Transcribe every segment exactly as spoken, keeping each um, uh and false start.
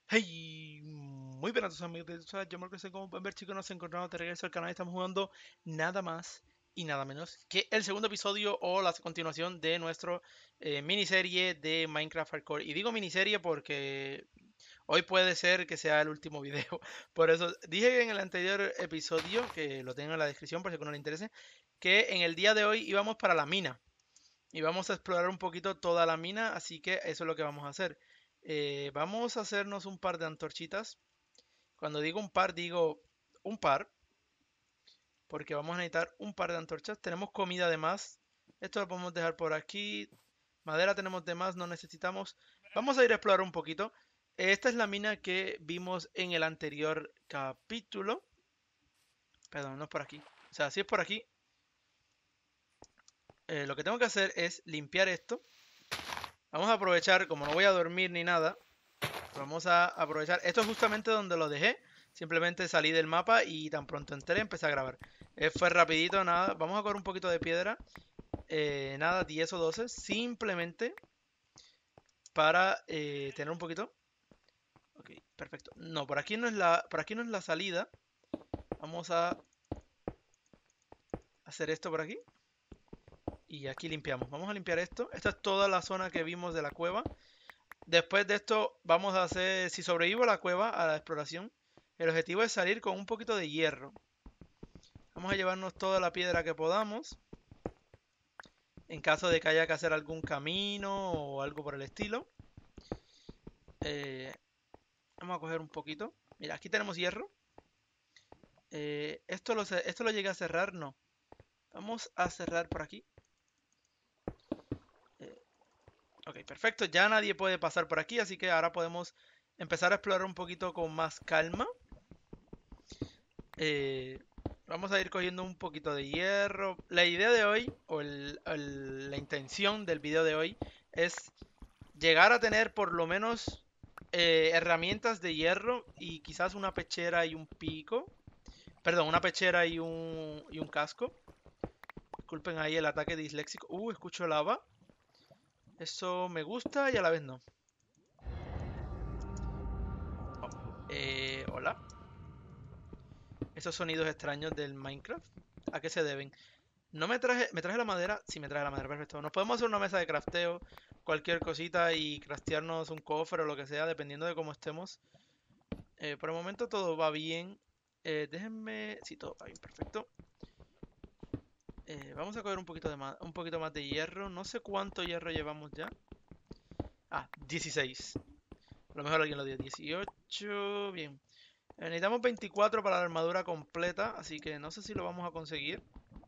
Hey, muy buenas amigos de YouTube, yo me sé como pueden ver chicos, nos encontramos de regreso al canal y estamos jugando nada más y nada menos que el segundo episodio o la continuación de nuestro eh, miniserie de Minecraft Hardcore. Y digo miniserie porque hoy puede ser que sea el último video. Por eso dije en el anterior episodio, que lo tengo en la descripción por si a alguno le interese, que en el día de hoy íbamos para la mina. Y vamos a explorar un poquito toda la mina, así que eso es lo que vamos a hacer. Eh, vamos a hacernos un par de antorchitas. Cuando digo un par, digo un par, porque vamos a necesitar un par de antorchas. Tenemos comida de más. Esto lo podemos dejar por aquí. Madera tenemos de más, no necesitamos. Vamos a ir a explorar un poquito. Esta es la mina que vimos en el anterior capítulo. Perdón, no es por aquí. O sea, si es por aquí. Eh, lo que tengo que hacer es limpiar esto. Vamos a aprovechar, como no voy a dormir ni nada, vamos a aprovechar. Esto es justamente donde lo dejé. Simplemente salí del mapa y tan pronto entré empecé a grabar. Eh, fue rapidito, nada. Vamos a coger un poquito de piedra. Eh, nada, diez o doce. Simplemente para eh, tener un poquito. Ok, perfecto. No, por aquí no es la, por aquí no es la salida. Vamos a hacer esto por aquí. Y aquí limpiamos. Vamos a limpiar esto. Esta es toda la zona que vimos de la cueva. Después de esto vamos a hacer, si sobrevivo a la cueva, a la exploración, el objetivo es salir con un poquito de hierro. Vamos a llevarnos toda la piedra que podamos, en caso de que haya que hacer algún camino o algo por el estilo. Eh, vamos a coger un poquito. Mira, aquí tenemos hierro. Eh, esto, lo, esto lo llegué a cerrar, no. Vamos a cerrar por aquí. Eh, ok, perfecto. Ya nadie puede pasar por aquí, así que ahora podemos empezar a explorar un poquito con más calma. Eh, vamos a ir cogiendo un poquito de hierro. La idea de hoy, o el, el, la intención del video de hoy, es llegar a tener por lo menos eh, herramientas de hierro y quizás una pechera y un pico. Perdón, una pechera y un, y un casco. Disculpen ahí el ataque disléxico. Uh, escucho lava. Eso me gusta y a la vez no. Eh, hola. Esos sonidos extraños del Minecraft. ¿A qué se deben? No me traje, me traje la madera, sí me traje la madera, perfecto. Nos podemos hacer una mesa de crafteo, cualquier cosita y craftearnos un cofre o lo que sea, dependiendo de cómo estemos. Eh, por el momento todo va bien. Eh, déjenme, sí, todo va bien, perfecto. Eh, vamos a coger un poquito de más, un poquito más de hierro. No sé cuánto hierro llevamos ya. Ah, dieciséis. A lo mejor alguien lo dio. dieciocho, bien. Eh, necesitamos veinticuatro para la armadura completa, así que no sé si lo vamos a conseguir.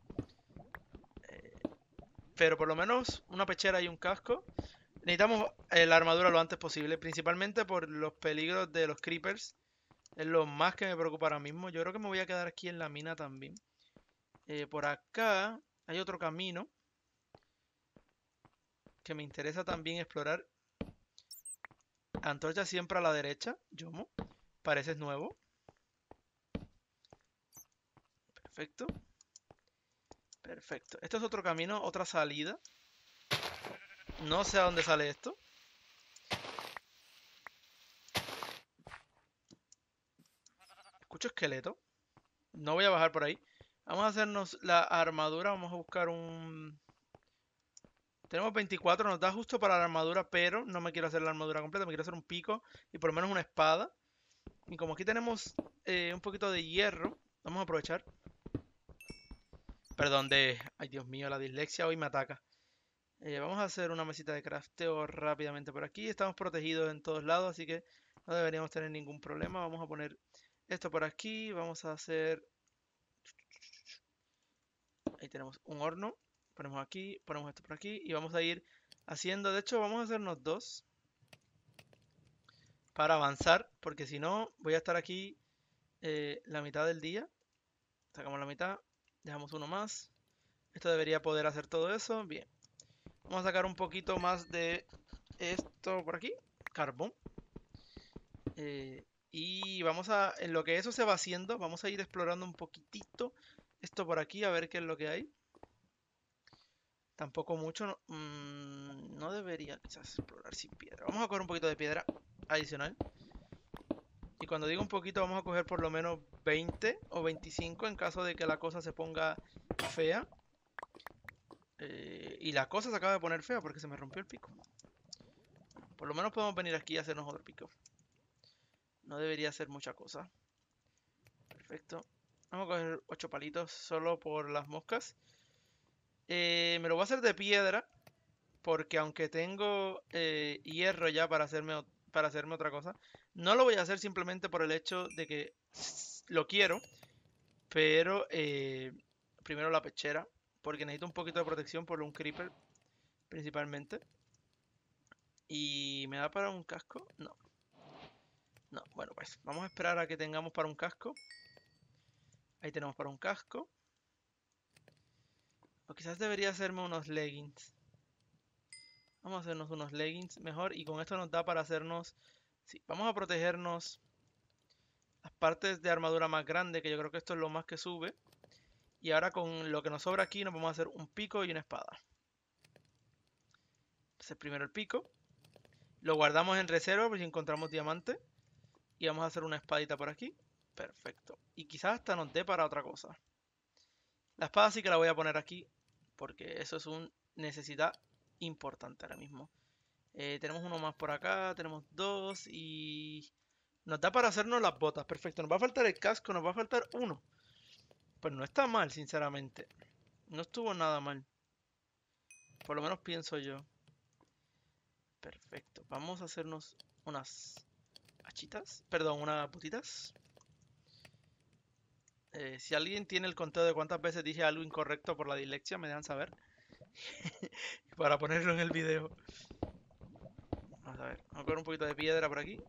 Pero por lo menos una pechera y un casco. Necesitamos eh, la armadura lo antes posible, principalmente por los peligros de los creepers. Es lo más que me preocupa ahora mismo. Yo creo que me voy a quedar aquí en la mina también. Eh, por acá hay otro camino que me interesa también explorar. Antorcha siempre a la derecha. Yomo, pareces nuevo. Perfecto. Perfecto. Esto es otro camino, otra salida. No sé a dónde sale esto. Escucho esqueleto. No voy a bajar por ahí. Vamos a hacernos la armadura. Vamos a buscar un... Tenemos veinticuatro, nos da justo para la armadura, pero no me quiero hacer la armadura completa. Me quiero hacer un pico y por lo menos una espada. Y como aquí tenemos eh, un poquito de hierro, vamos a aprovechar. Perdón, de... Ay, Dios mío, la dislexia hoy me ataca. Eh, vamos a hacer una mesita de crafteo rápidamente por aquí. Estamos protegidos en todos lados, así que no deberíamos tener ningún problema. Vamos a poner esto por aquí. Vamos a hacer... Ahí tenemos un horno. Ponemos aquí, ponemos esto por aquí y vamos a ir haciendo... De hecho, vamos a hacernos dos para avanzar, porque si no voy a estar aquí eh, la mitad del día. Sacamos la mitad, dejamos uno más. Esto debería poder hacer todo eso. Bien. Vamos a sacar un poquito más de esto por aquí. Carbón. Eh, y vamos a, en lo que eso se va haciendo, vamos a ir explorando un poquitito esto por aquí, a ver qué es lo que hay. Tampoco mucho, no, mmm, no debería quizás explorar sin piedra. Vamos a coger un poquito de piedra adicional. Y cuando digo un poquito, vamos a coger por lo menos veinte o veinticinco en caso de que la cosa se ponga fea. Eh, y la cosa se acaba de poner fea porque se me rompió el pico. Por lo menos podemos venir aquí y hacernos otro pico. No debería ser mucha cosa. Perfecto. Vamos a coger ocho palitos solo por las moscas. Eh, me lo voy a hacer de piedra. Porque aunque tengo eh, hierro ya para hacerme, para hacerme otra cosa, no lo voy a hacer simplemente por el hecho de que lo quiero. Pero eh, primero la pechera. Porque necesito un poquito de protección por un creeper principalmente. ¿Y me da para un casco? No. No, bueno pues vamos a esperar a que tengamos para un casco. Ahí tenemos para un casco. O quizás debería hacerme unos leggings. Vamos a hacernos unos leggings mejor. Y con esto nos da para hacernos... Sí, vamos a protegernos las partes de armadura más grandes, que yo creo que esto es lo más que sube. Y ahora con lo que nos sobra aquí nos vamos a hacer un pico y una espada. Entonces primero el pico. Lo guardamos en reserva por si encontramos diamante. Y vamos a hacer una espadita por aquí. Perfecto. Y quizás hasta nos dé para otra cosa. La espada sí que la voy a poner aquí. Porque eso es una necesidad importante ahora mismo. Eh, tenemos uno más por acá. Tenemos dos. Y nos da para hacernos las botas. Perfecto. Nos va a faltar el casco. Nos va a faltar uno. Pues no está mal, sinceramente. No estuvo nada mal. Por lo menos pienso yo. Perfecto. Vamos a hacernos unas hachitas. Perdón, unas botitas. Eh, si alguien tiene el conteo de cuántas veces dije algo incorrecto por la dislexia, me dejan saber. Para ponerlo en el video. Vamos a ver. Vamos a coger un poquito de piedra por aquí.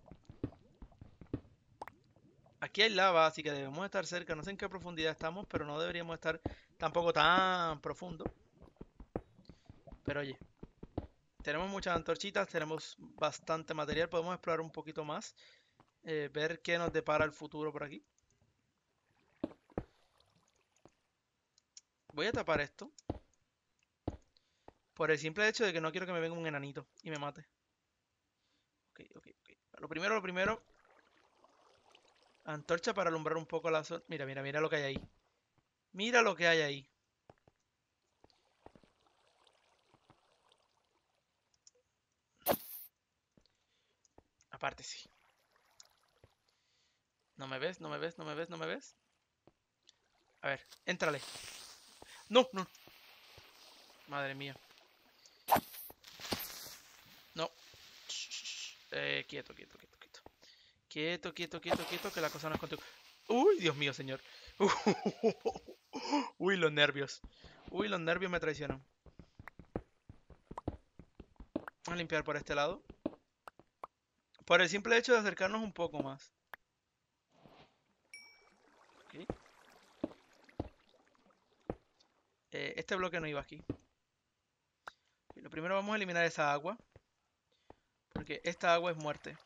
Aquí hay lava, así que debemos estar cerca. No sé en qué profundidad estamos, pero no deberíamos estar tampoco tan profundo. Pero oye, tenemos muchas antorchitas, tenemos bastante material. Podemos explorar un poquito más. Eh, ver qué nos depara el futuro por aquí. Voy a tapar esto. Por el simple hecho de que no quiero que me venga un enanito y me mate. Ok, ok, ok. Lo primero, lo primero. Antorcha para alumbrar un poco la zona. Mira, mira, mira lo que hay ahí. Mira lo que hay ahí. Aparte sí. ¿No me ves? ¿No me ves? ¿No me ves? ¿No me ves? A ver, éntrale. No, no. Madre mía. No. Eh, quieto, quieto, quieto, quieto. Quieto, quieto, quieto, quieto, que la cosa no es contigo. Uy, Dios mío, señor. Uy, los nervios. Uy, los nervios me traicionan. Vamos a limpiar por este lado. Por el simple hecho de acercarnos un poco más. Okay. Eh, este bloque no iba aquí. Okay, lo primero vamos a eliminar esa agua. Porque esta agua es muerte.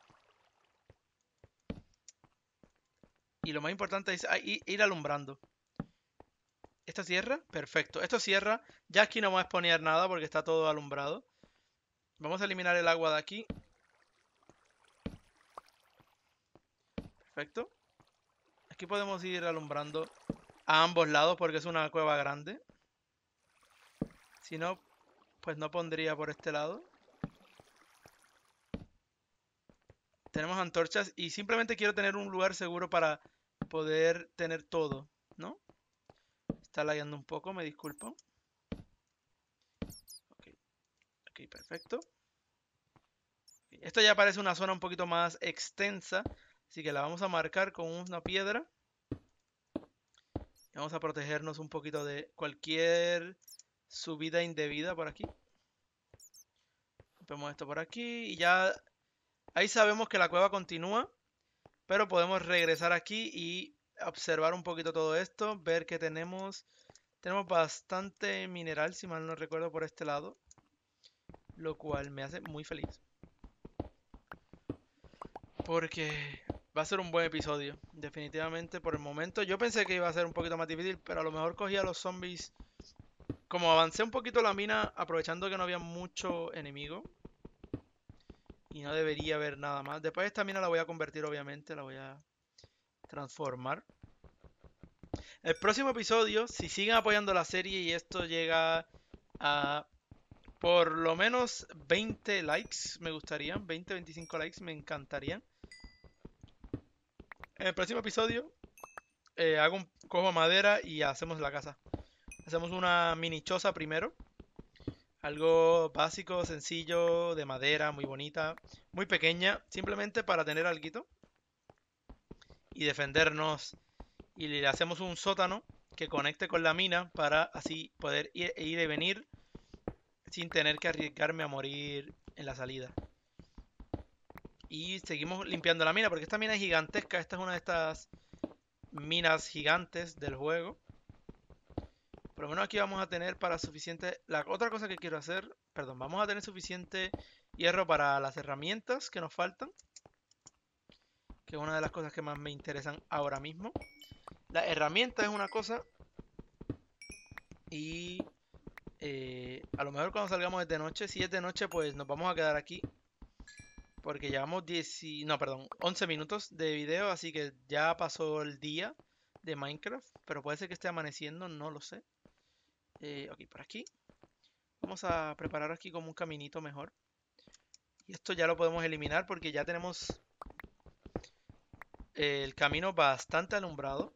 Y lo más importante es ir alumbrando. ¿Esto cierra? Perfecto. Esto cierra. Ya aquí no vamos a exponer nada porque está todo alumbrado. Vamos a eliminar el agua de aquí. Perfecto. Aquí podemos ir alumbrando a ambos lados porque es una cueva grande. Si no, pues no pondría por este lado. Tenemos antorchas y simplemente quiero tener un lugar seguro para poder tener todo, ¿no? Está lagueando un poco, me disculpo. Ok, okay, perfecto. Okay. Esto ya parece una zona un poquito más extensa, así que la vamos a marcar con una piedra. Y vamos a protegernos un poquito de cualquier subida indebida por aquí. Rompemos esto por aquí y ya ahí sabemos que la cueva continúa, pero podemos regresar aquí y observar un poquito todo esto, ver que tenemos tenemos bastante mineral, si mal no recuerdo, por este lado, lo cual me hace muy feliz porque va a ser un buen episodio, definitivamente. Por el momento yo pensé que iba a ser un poquito más difícil, pero a lo mejor cogí a los zombies. Como avancé un poquito la mina, aprovechando que no había mucho enemigo Y no debería haber nada más. Después esta mina la voy a convertir, obviamente. La voy a transformar. El próximo episodio, si siguen apoyando la serie y esto llega a por lo menos veinte likes, me gustaría. veinte, veinticinco likes, me encantarían. En el próximo episodio, eh, hago un, cojo madera y hacemos la casa. Hacemos una mini choza primero. Algo básico, sencillo, de madera, muy bonita, muy pequeña, simplemente para tener alguito y defendernos. Y le hacemos un sótano que conecte con la mina para así poder ir, ir y venir sin tener que arriesgarme a morir en la salida. Y seguimos limpiando la mina porque esta mina es gigantesca. Esta es una de estas minas gigantes del juego. Por lo menos aquí vamos a tener para suficiente... La otra cosa que quiero hacer... Perdón, vamos a tener suficiente hierro para las herramientas que nos faltan. Que es una de las cosas que más me interesan ahora mismo. La herramienta es una cosa. Y... Eh, a lo mejor cuando salgamos de noche, si es de noche, pues nos vamos a quedar aquí. Porque llevamos diez... No, perdón, once minutos de video. Así que ya pasó el día de Minecraft. Pero puede ser que esté amaneciendo, no lo sé. Eh, ok, por aquí. Vamos a preparar aquí como un caminito mejor. Y esto ya lo podemos eliminar porque ya tenemos el camino bastante alumbrado.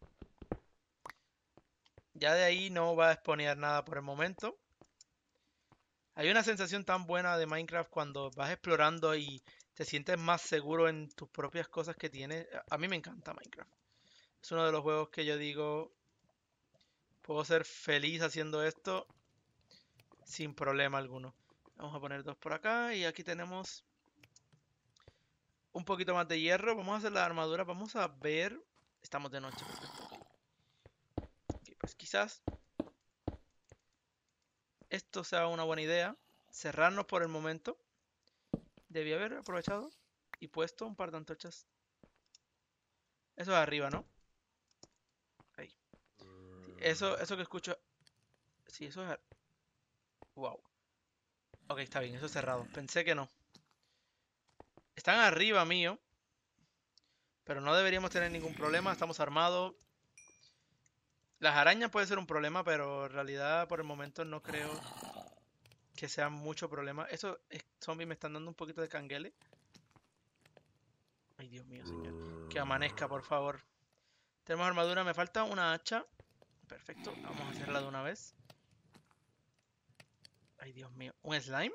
Ya de ahí no va a exponer nada por el momento. Hay una sensación tan buena de Minecraft cuando vas explorando y te sientes más seguro en tus propias cosas que tienes. A mí me encanta Minecraft. Es uno de los juegos que yo digo, puedo ser feliz haciendo esto sin problema alguno. Vamos a poner dos por acá y aquí tenemos un poquito más de hierro. Vamos a hacer la armadura. Vamos a ver. Estamos de noche. Okay, pues quizás esto sea una buena idea. Cerrarnos por el momento. Debí haber aprovechado y puesto un par de antorchas. Eso es arriba, ¿no? Ahí. Sí, eso, eso que escucho. Sí, eso es. Wow. Ok, está bien, eso es cerrado. Pensé que no. Están arriba mío. Pero no deberíamos tener ningún problema. Estamos armados. Las arañas puede ser un problema, pero en realidad por el momento no creo que sea mucho problema. Esos zombies me están dando un poquito de canguele. Ay, Dios mío, señor. Que amanezca, por favor. Tenemos armadura, me falta una hacha. Perfecto, vamos a hacerla de una vez. Ay, Dios mío. ¿Un slime?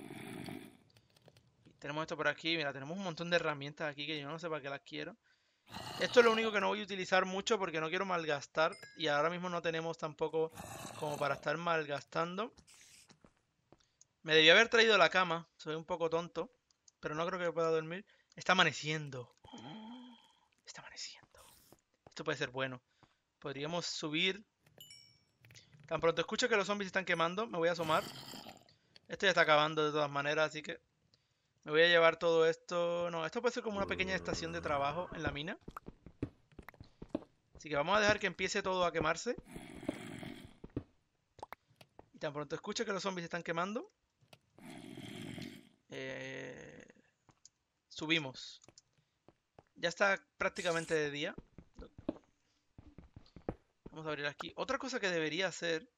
Y tenemos esto por aquí. Mira, tenemos un montón de herramientas aquí que yo no sé para qué las quiero. Esto es lo único que no voy a utilizar mucho porque no quiero malgastar. Y ahora mismo no tenemos tampoco como para estar malgastando. Me debía haber traído la cama. Soy un poco tonto. Pero no creo que pueda dormir. Está amaneciendo. Está amaneciendo. Esto puede ser bueno. Podríamos subir. Tan pronto escucho que los zombies están quemando, me voy a asomar. Esto ya está acabando de todas maneras, así que me voy a llevar todo esto. No, esto puede ser como una pequeña estación de trabajo en la mina. Así que vamos a dejar que empiece todo a quemarse. Y tan pronto escucho que los zombies están quemando. Eh, subimos. Ya está prácticamente de día. Vamos a abrir aquí. Otra cosa que debería hacer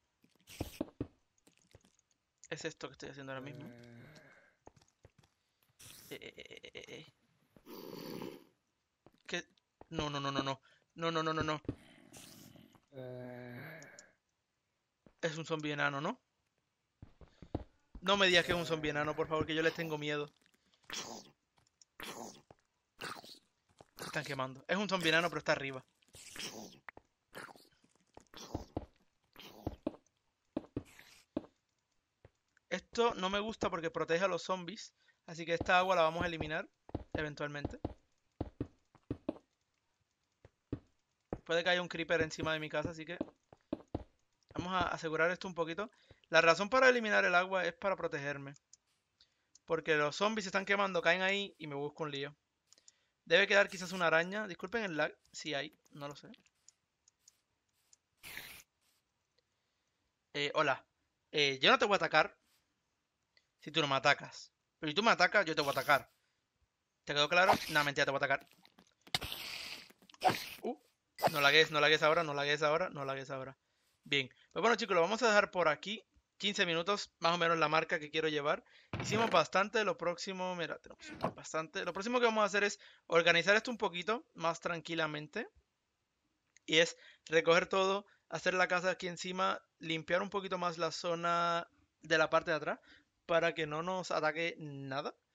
es esto que estoy haciendo ahora mismo. Eh, eh, eh, eh, eh. ¿Qué? No, no, no, no, no. No, no, no, no, no. Es un zombie enano, ¿no? No me digas que es un zombie enano, por favor, que yo les tengo miedo. Están quemando. Es un zombie enano, pero está arriba. Esto no me gusta porque protege a los zombies. Así que esta agua la vamos a eliminar eventualmente. Puede que haya un creeper encima de mi casa, así que vamos a asegurar esto un poquito. La razón para eliminar el agua es para protegerme. Porque los zombies se están quemando, caen ahí y me busco un lío. Debe quedar quizás una araña. Disculpen el lag, si hay, no lo sé. Eh, hola. Eh, yo no te voy a atacar si tú no me atacas. Pero si tú me atacas, yo te voy a atacar. ¿Te quedó claro? No, mentira, te voy a atacar. Uh, no lagues, no lagues ahora, no lagues ahora, no lagues ahora. Bien, pues bueno chicos, lo vamos a dejar por aquí. quince minutos, más o menos la marca que quiero llevar. Hicimos bastante, lo próximo, mira, tenemos bastante. Lo próximo que vamos a hacer es organizar esto un poquito más tranquilamente. Y es recoger todo, hacer la casa aquí encima, limpiar un poquito más la zona de la parte de atrás para que no nos ataque nada.